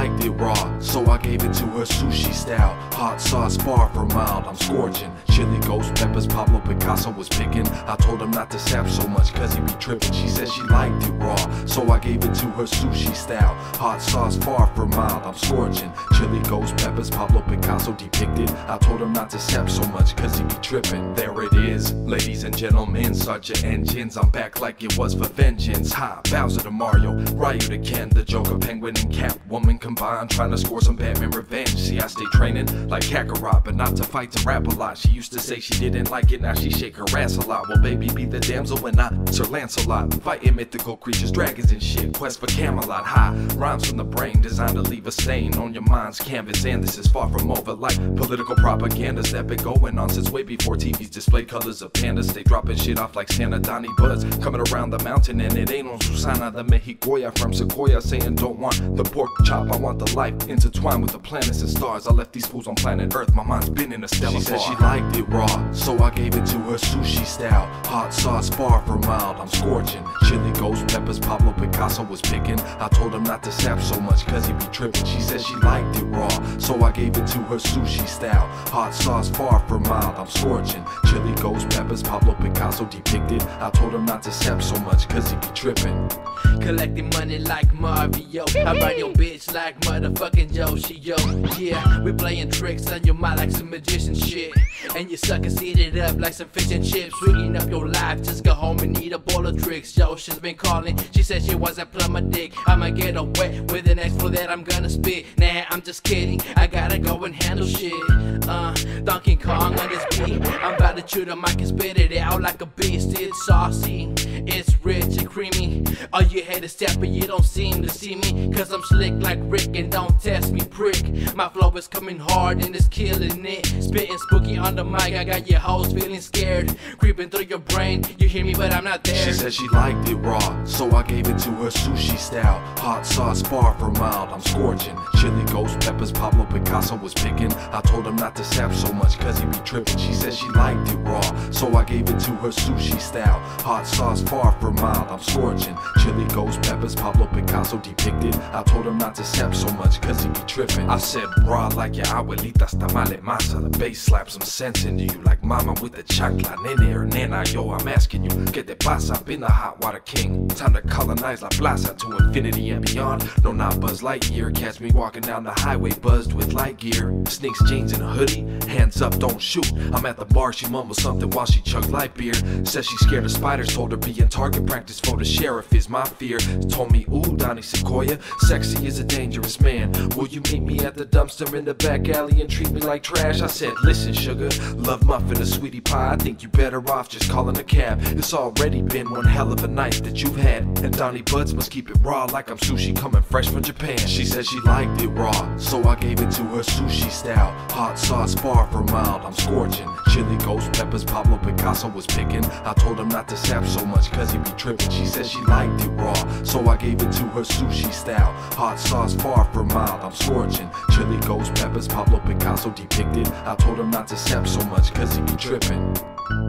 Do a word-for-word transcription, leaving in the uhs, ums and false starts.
liked it raw, so I gave it to her sushi style. Hot sauce, far from mild, I'm scorching. Chili, ghost peppers, Pablo Picasso was picking. I told him not to sap so much cause he be tripping. She said she liked it raw, so I gave it to her sushi style. Hot sauce, far from mild, I'm scorching. Chili, ghost peppers, Pablo Picasso depicted. I told him not to sap so much cause he be tripping. There it is, ladies and gentlemen, start your engines. I'm back like it was for vengeance. Ha, Bowser to Mario, Ryu to Ken, the Joker, Penguin and Catwoman combined, trying to score some Batman revenge. See, I stay training like Kakarot, but not to fight, to rap a lot. She used to say she didn't like it, now she shake her ass a lot. Well, baby, be the damsel when I Sir Lancelot, fighting mythical creatures, dragons and shit. Quest for Camelot, high rhymes from the brain, designed to leave a stain on your mind's canvas. And this is far from over like political propagandas that been going on since way before T Vs displayed colors of pandas. Stay dropping shit off like Santa Donnie Buzz, coming around the mountain, and it ain't on Susana the Mexicoya from Sequoia, saying don't want the pork chop, I want the life intertwined with the planets and stars. I left these fools on planet Earth, my mind's been in a stellar. She said she liked it raw, so I gave it to her sushi style. Hot sauce, far from mild, I'm scorching. Chili, ghost peppers, Pablo Picasso was picking. I told him not to sap so much cause he be tripping. She said she liked it raw, so I gave it to her sushi style. Hot sauce, far from mild, I'm scorching. Chili, ghost peppers, Pablo Picasso depicted. I told him not to sap so much cause he be tripping. Collecting money like Mario, I ride your bitch like motherfucking Yoshi, yo. Yeah, we playing tricks on your mind like some magician shit, and you suckers eat it up like some fish and chips. Sweeten up your life, just go home and eat a bowl of tricks. Yo, she's been calling, she said she was a plumber dick. I'ma get her wet with the next flow that I'm gonna spit. Nah, I'm just kidding, I gotta go and handle shit. Uh, Donkey Kong on this beat, I'm about to chew the mic and spit it out like a beast. It's saucy, it's rich and creamy. All you haters step but you don't seem to see me, cause I'm slick like Rick and don't test me, prick. My flow is coming hard and it's killing it. Spitting spooky on the mic, I got your hoes feeling scared. Creeping through your brain, you hear me but I'm not there. She said she liked it raw, so I gave it to her sushi style. Hot sauce, far from mild, I'm scorching. Chili, ghost peppers, Pablo Picasso was picking. I told him not to sap so much cause he be tripping. She said she liked it raw, so I gave it to her sushi style. Hot sauce, far from mild, I'm scorching. Chili, ghost peppers, Pablo Picasso depicted. I told him not to sap so much cause he be tripping. I said raw like your abuelita's tamale masa. The bass slaps some sense into you like mama with the chancla. Nene or nena, yo, I'm asking you, que te pasa? Been the hot water king, time to colonize La Plaza to infinity and beyond. No, not Buzz Lightyear, catch me walking down the highway buzzed with light gear. Sneaks, jeans and a hoodie, hands up, don't shoot. I'm at the bar, she mumbles something while she chugged light beer. Says she's scared of spiders, told her be in target practice for the sheriff is my fear. Told me, ooh, Donnie Sequoia, sexy is a dangerous man. Will you meet me at the dumpster in the back alley and treat me like trash? I said, listen sugar, love muffin or sweetie pie, I think you better off just calling a cab. It's already been one hell of a night that you've had, and Donnie Buds must keep it raw like I'm sushi coming fresh from Japan. She said she liked it raw, so I gave it to her sushi style. Hot sauce, far from mild, I'm scorching. Chili, ghost peppers, Pablo Picasso was picking. I told him not to sap so much cause he be tripping. She said she liked it raw, so I gave it to her sushi style. Hot sauce, far from mild, I'm scorching. Chili, ghost peppers, Pablo Picasso depicted. I told him not to sap so much cause he be tripping.